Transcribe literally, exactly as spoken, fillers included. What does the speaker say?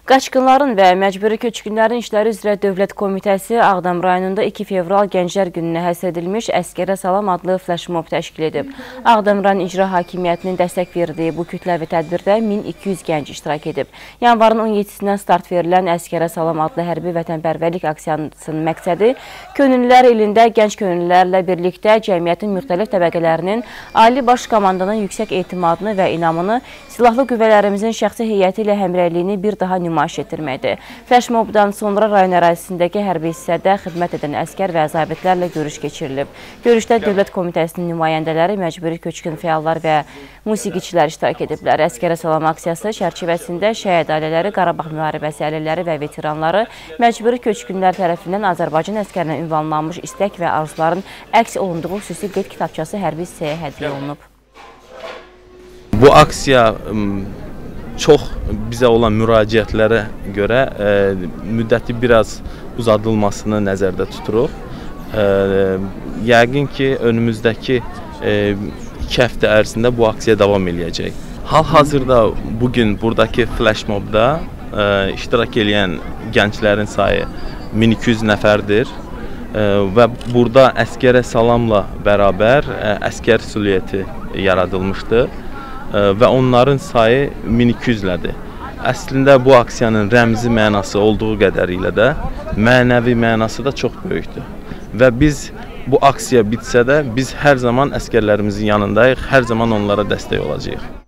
Qaçqınların və məcburi köçkünlərin işləri üzrə Dövlət Komitəsi Ağdam rayonunda iki fevral Gənclər gününə həsr edilmiş Əskərə Salam adlı flashmob təşkil edib. Ağdam rayon icra hakimiyyətinin dəstək verdiyi bu kütləvi tədbirdə min iki yüz gənc iştirak edib. Yanvarın on yeddisindən start verilən Əskərə Salam adlı hərbi vətənpərvərlik aksiyasının məqsədi könüllülər ilində gənc könüllülərlə birlikdə cəmiyyətin müxtəlif təbəqələrinin Ali Baş Komandanın yüksək etimadını və inamını, silahlı qüvvələrimizin şəxsi heyəti ilə həmrəyliyini bir daha nümayiş etdirməkdir. Flashmobdan sonra rayon ərazisindəki hərbi hissədə xidmət edən əskər və zabitlərlə görüş keçirilib. Görüşdə Dövlət Komitəsinin nümayəndələri, məcburi köçkün fəallar və musiqiçilər iştirak ediblər. Əskərə Salam aksiyası çərçivəsində şəhid ailələri, Qarabağ müharibəsi əlilləri və veteranları məcburi köçkünlər tərəfindən Azərbaycan əskərinə ünvanlanmış istək və arzuların əks olunduğu xüsusi qeyd kitabçası hərbi hissəyə hədiyyə olunub. Bu aksiya çox bizə olan müraciətlərə görə e, müddəti biraz uzadılmasını nəzərdə tuturuq. E, yəqin ki, önümüzdəki e, iki həftə ərzində bu aksiya davam eləyəcək. Hal-hazırda bugün buradakı flashmobda e, iştirak edən gənclərin sayı min iki yüz nəfərdir. E, və burada Əskərə Salamla bərabər e, əskər silüeti yaradılmışdır. Və onların sayı min iki yüzlədir. Əslində bu aksiyanın rəmzi mənası olduğu qədərilə də mənəvi mənası da çox böyükdür. Və biz bu aksiya bitsə də biz hər zaman əskərlərimizin yanındayıq, hər zaman onlara dəstək olacağıq.